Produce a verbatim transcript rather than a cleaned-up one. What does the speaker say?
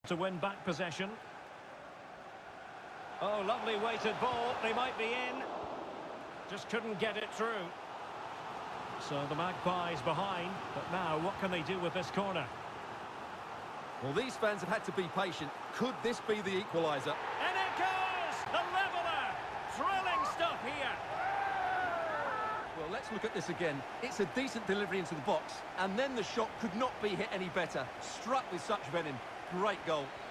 To win back possession. Oh, lovely weighted ball. They might be in. Just couldn't get it through. So the Magpies behind. But now, what can they do with this corner? Well, these fans have had to be patient. Could this be the equaliser? And it goes! The leveller! Thrilling stuff here. Well, let's look at this again. It's a decent delivery into the box, and then the shot could not be hit any better. Struck with such venom. Great goal.